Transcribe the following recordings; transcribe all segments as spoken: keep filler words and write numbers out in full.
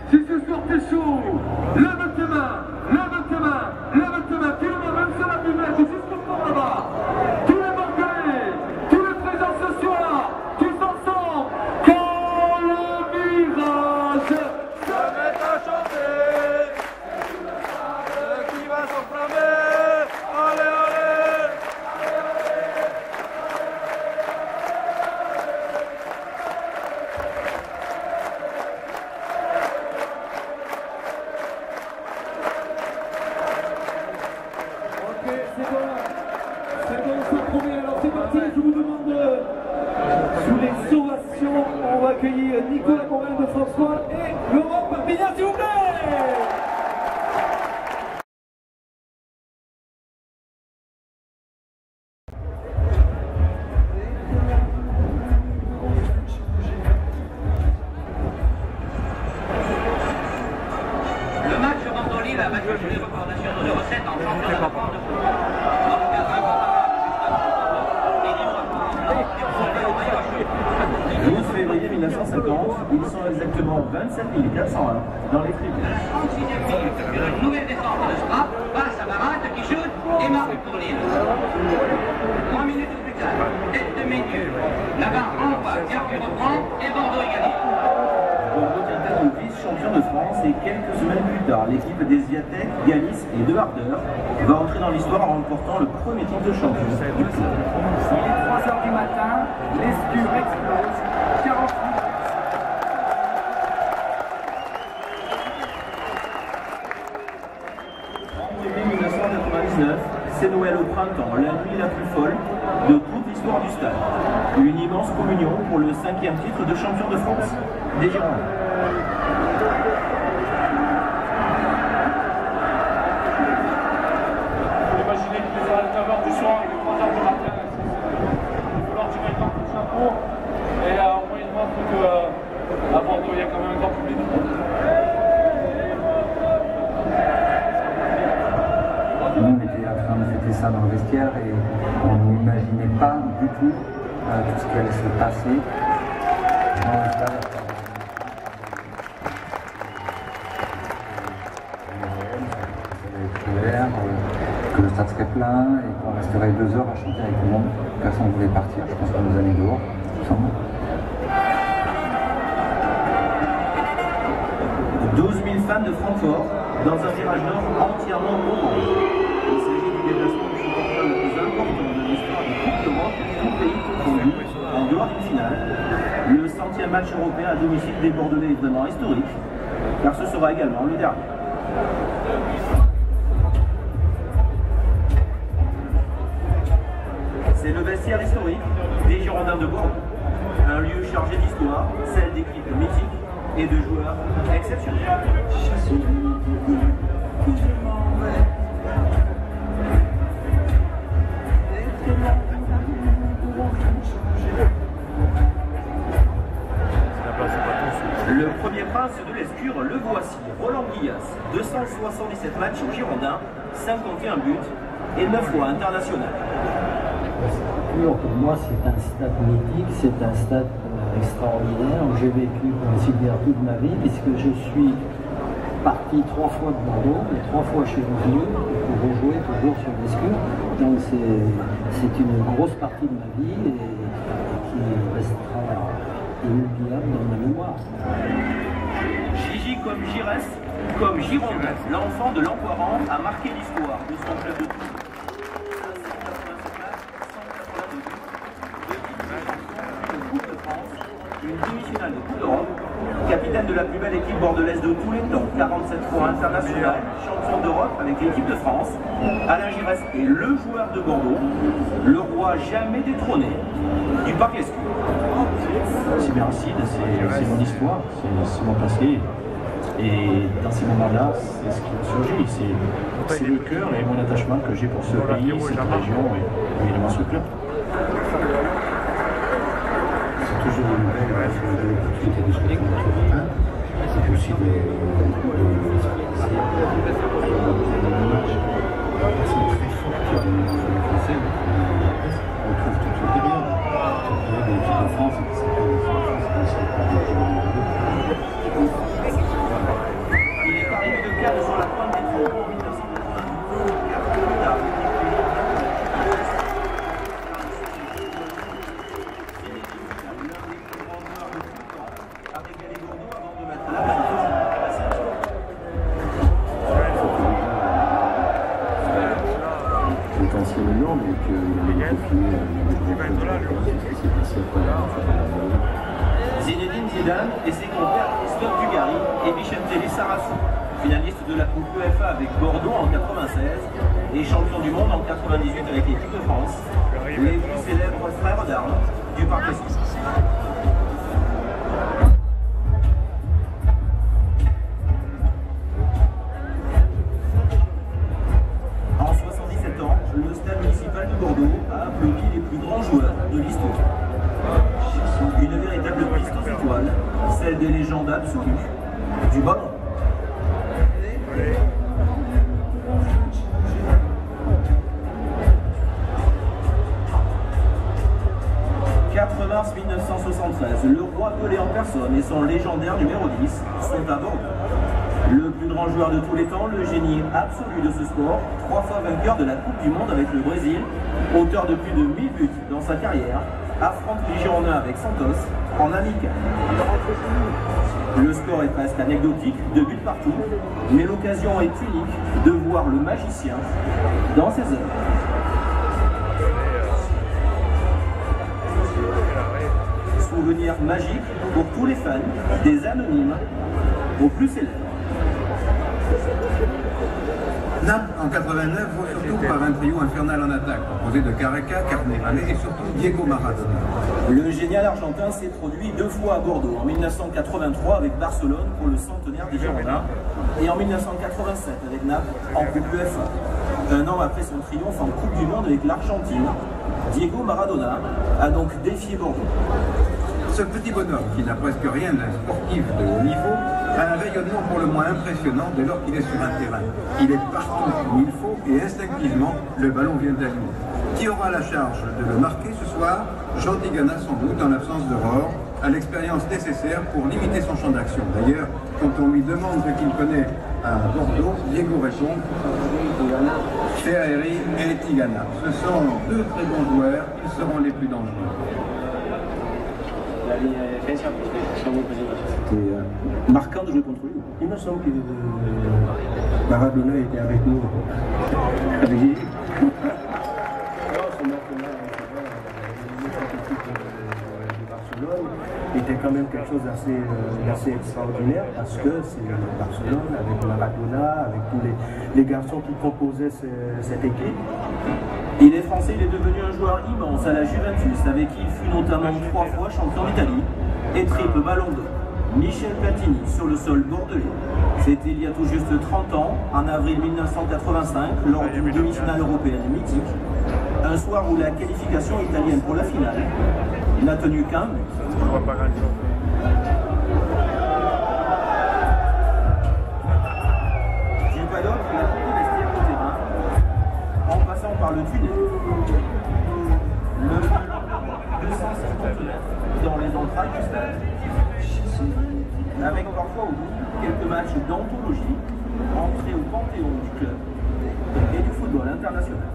Si ce soir t'es chaud, lève tes mains, lève tes mains, lève tes mains, tout le monde, même sur la buvette, jusqu'au fond là-bas. Tous les Bordelais, tous les présents ce soir, tous ensemble, quand le virage se met à chanter, qui va s'enflammer, allez, allez. C'est bon, c'est bon, ça promet. Alors c'est parti, je vous demande, euh, sous les ovations, on va accueillir Nicolas Convain de François et Laurent Perpignan, s'il vous plaît. Le match Bordeaux-Lille a battu tous les records nationaux de recettes en championnat de France de foot. douze février mille neuf cent cinquante, ils sont exactement vingt-sept mille quatre cent un dans les tribunes. trente-sixième minute, sur une nouvelle défense de Strap, passe à Barat qui shoot et marque pour Lille. Trois minutes plus tard, tête de Ménieux. Là-bas, envoie, Pierre reprend et Bordeaux égalise. Bordeaux tient tête au vice-champion de France et quelques semaines plus tard, l'équipe des Ziatek, Galis et De Harder va entrer dans l'histoire en remportant le premier titre de champion du club. Il est trois heures du matin, l'escure explose, quarante-huit. mille neuf cent quatre-vingt-dix-neuf, c'est Noël au printemps, la nuit la plus folle de toute l'histoire du stade. Une immense communion pour le cinquième titre de champion de France des Girondins. Imaginez que les neuf heures du soir et trois heures du matin, il va falloir tirer le temps de chapeau. Et euh, au moins, il montre qu'à Bordeaux, il y a quand même un grand public. Nous, on était en train de fêter ça dans le vestiaire et on n'imaginait pas du tout euh, tout ce qui allait se passer dans le stade. Que le stade serait plein et qu'on resterait deux heures à chanter avec tout le monde. Personne ne voulait partir, je pense qu'on nous a mis dehors, tout simplement. douze mille fans de Francfort dans un virage nord entièrement orange. Il s'agit du déplacement du supporter le plus important de l'histoire du Coupe d'Europe, tout pays confondu, en dehors d'une finale. Le centième match européen à domicile des Bordelais est vraiment historique, car ce sera également le dernier. C'est le vestiaire historique des Girondins de Bordeaux, un lieu chargé d'histoire, celle d'équipes mythiques et de joueurs exceptionnels. Le premier prince de l'escure, le voici, Roland Guillas, deux cent soixante-dix-sept matchs au Girondin, cinquante et un buts et neuf fois international. Pour moi, c'est un stade mythique, c'est un stade extraordinaire où j'ai vécu, considère toute ma vie, puisque je suis parti trois fois de Bordeaux, et trois fois je suis revenu pour rejouer toujours sur l'escure. Donc c'est une grosse partie de ma vie et, et qui restera inoubliable dans ma mémoire. Gigi comme Giresse, comme Girondin, l'enfant de l'Empoiran a marqué l'histoire de son club de Tours. Une demi-finale de Coupe d'Europe, capitaine de la plus belle équipe bordelaise de tous les temps, quarante-sept fois international, champion d'Europe avec l'équipe de France. Alain Giresse est le joueur de Bordeaux, le roi jamais détrôné du Parc Escu. C'est bien Cid, c'est mon histoire, c'est mon passé. Et dans ces moments-là, c'est ce qui me surgit. C'est le cœur et mon attachement que j'ai pour ce pays, cette région et évidemment ce club. C'est toujours une nouvelle de l'activité de ce que c'est aussi des matchs très forts de l'équipe française. On trouve toute une période. Cette période de l'équipe de France, c'est pas l'équipe de France, c'est pas l'équipe de France. s'est passé après la finale. Zinedine Zidane et ses compères Christophe Dugarry et Vicente Lizarazu, finalistes de la Coupe UEFA avec Bordeaux en quatre-vingt-seize et champions du monde en quatre-vingt-dix-huit avec l'équipe de France, les plus célèbres frères d'armes du Parc Esquisse. En soixante-dix-sept ans, le stade municipal de Bordeaux a applaudi les plus grands joueurs de l'histoire. Une véritable piste aux étoiles, celle des légendes absolues du ballon. quatre mars mille neuf cent soixante-treize, le roi Pelé en personne et son légendaire numéro dix sont à Bordeaux. Le plus grand joueur de tous les temps, le génie absolu de ce sport, trois fois vainqueur de la Coupe du Monde avec le Brésil, auteur de plus de mille buts dans sa carrière, affronte les Girondins avec Santos en amical. Le score est presque anecdotique, deux buts partout, mais l'occasion est unique de voir le magicien dans ses œuvres. Souvenir magique pour tous les fans, des anonymes aux plus célèbres. Naples en quatre-vingt-neuf voit surtout par un trio infernal en attaque, composé de Careca, Carnerale et surtout Diego Maradona. Le génial argentin s'est produit deux fois à Bordeaux, en mille neuf cent quatre-vingt-trois avec Barcelone pour le centenaire des Girondins et en mille neuf cent quatre-vingt-sept avec Naples en Coupe UEFA. Un an après son triomphe en Coupe du Monde avec l'Argentine, Diego Maradona a donc défié Bordeaux. Ce petit bonhomme, qui n'a presque rien d'un sportif de haut niveau, a un rayonnement pour le moins impressionnant dès lors qu'il est sur un terrain. Il est partout où il faut et instinctivement, le ballon vient à lui. Qui aura la charge de le marquer ce soir? Jean Tigana sans doute, en l'absence d'Aurore, a l'expérience nécessaire pour limiter son champ d'action. D'ailleurs, quand on lui demande ce qu'il connaît à Bordeaux, Diego répond Ferreri et Tigana. Ce sont deux très bons joueurs, ils seront les plus dangereux. C'était euh, marquant de jouer contre lui. Il me semble que euh, Maradona était avec nous. Avec lui. Barcelone était quand même quelque chose d'assez euh, d'assez extraordinaire parce que c'est Barcelone avec Maradona, avec tous les, les garçons qui composaient ce, cette équipe. Il est français, il est devenu un joueur immense à la Juventus, avec qui il fut notamment trois fois champion d'Italie et triple ballon d'or. Michel Platini sur le sol bordelais. C'était il y a tout juste trente ans, en avril mille neuf cent quatre-vingt-cinq, lors d'une demi-finale européenne mythique, un soir où la qualification italienne pour la finale n'a tenu qu'un but. Du paddock, il a pris le vestiaire au terrain, en passant par le tunnel. Le deux cent cinquante mètres dans les entrailles du stade. Avec parfois au bout quelques matchs d'anthologie, entrés au panthéon du club et du football international.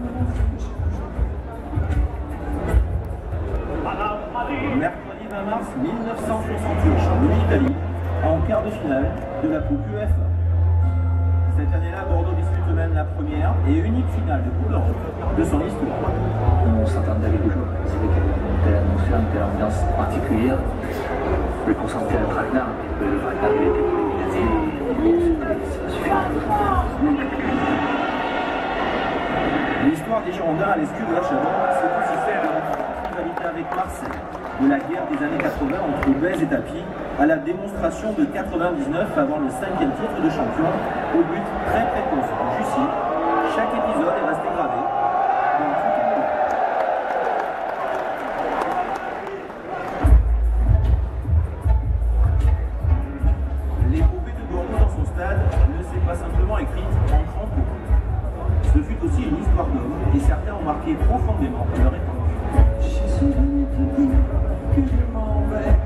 Mercredi vingt mars mille neuf cent soixante-huit, en Italie, en quart de finale de la Coupe UEFA. Cette année-là, Bordeaux dispute même la première et unique finale de Coupe d'Europe de son histoire. On s'entendait avec les joueurs, c'est vrai qu'il y avait une telle atmosphère, une telle ambiance particulière. Le consentait un traquenard, et le traquenard il était prémédité et ça suffit. L'histoire des Girondins à l'escu de la Chavon, c'est aussi celle de la rivalité avec Marseille, de la guerre des années quatre-vingts entre Bèze et Tapi, à la démonstration de quatre-vingt-dix-neuf avant le cinquième titre de champion, au but très précoce de Jussy. Chaque épisode est resté gravé dans tout le monde. L'épopée de Bordeaux dans son stade ne s'est pas simplement écrite en trente mots. Ce fut aussi une histoire d'homme et certains ont marqué profondément leur époque. Que je m'en vais.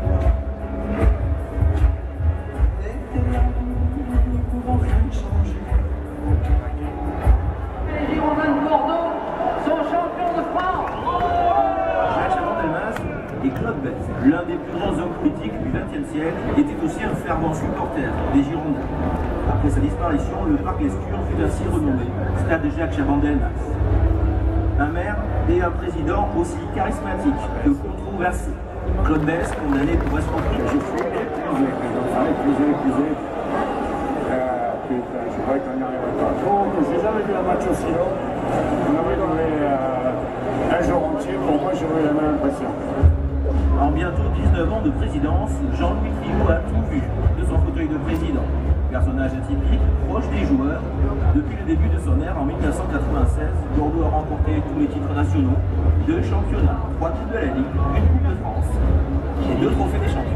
Les Girondins de Bordeaux sont champions de France. Jacques Chaban-Delmas et Claude Bèze, l'un des plus grands hommes politiques du vingtième siècle, était aussi un fervent supporter des Girondins. Après sa disparition, le parc Lescure fut ainsi renommé Stade Jacques Chaban-Delmas. Un maire et un président aussi charismatique que controversé. Claude Bess, condamné pour escroquerie. Je suis épuisé, enfin épuisé, épuisé. Euh, putain, je croyais qu'on n'y arriverait pas. Bon, j'ai jamais vu un match aussi long. On avait donné euh, un jour entier, pour moi j'ai eu la même impression. En bientôt dix-neuf ans de présidence, Jean-Louis Trio a tout vu de son fauteuil de président. Personnage atypique, proche des joueurs, depuis le début de son ère en mille neuf cent quatre-vingt-seize, Bordeaux a remporté tous les titres nationaux, deux championnats, trois titres de la Ligue, une Coupe de France et deux trophées des champions.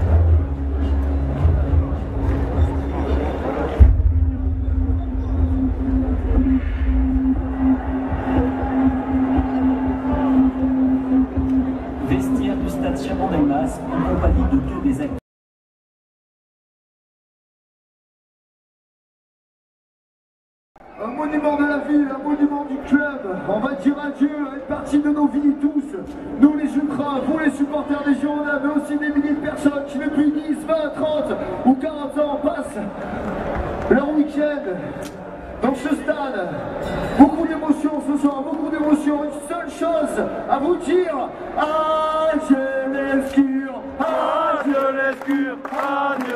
Vestiaire du stade Chaban-Delmas en compagnie de deux des acteurs. Un monument de la ville, un monument du club. On va dire adieu à une partie de nos vies tous. Nous les ultras, vous les supporters des Girondins, mais aussi des milliers de personnes qui depuis dix, vingt, trente ou quarante ans passent leur week-end dans ce stade. Beaucoup d'émotions ce soir, beaucoup d'émotions. Une seule chose à vous dire. Adieu l'escure, adieu l'escure, adieu.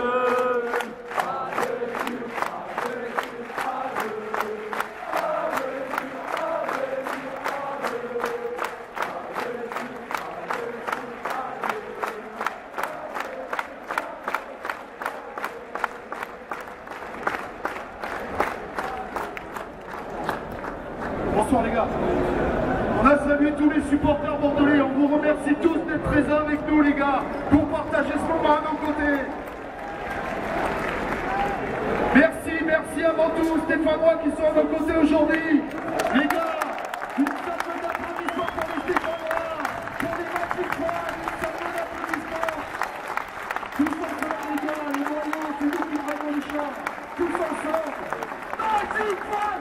Bonsoir les gars. On a salué tous les supporters bordelais. On vous remercie tous d'être présents avec nous les gars pour partager ce moment à nos côtés. Merci, merci avant tout Stéphanois qui sont à nos côtés aujourd'hui. Les gars, une sorte d'applaudissement pour les Stéphanois, pour les Matifrois, une sorte d'applaudissement. Tous ensemble les gars, les moyens, c'est nous qui prenons le champ. Tous ensemble. Matifrois!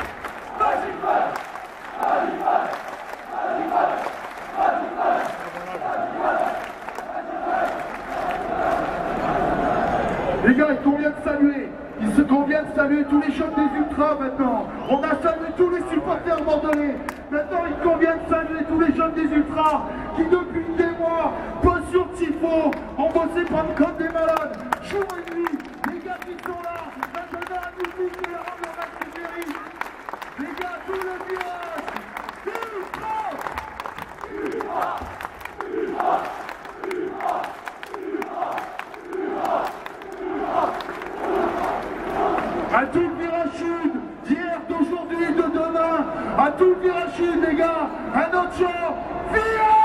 Les gars, il convient de saluer, il se convient de saluer tous les chocs des ultras maintenant. On a salué tous les supporters bordelais. Maintenant, il convient de saluer tous les jeunes des ultras qui, depuis des mois, posent sur Tifo, ont bossé comme des malades, jour et nuit. Les gars qui sont là, maintenant la musique et la rendre le match du mérite. Les gars, tout le virage, ultra, ultra, ultra, ultra, ultra, ultra. À tout le virage sud, d'hier, d'aujourd'hui, de demain, à tout le virage sud, les gars, un autre chant, virage!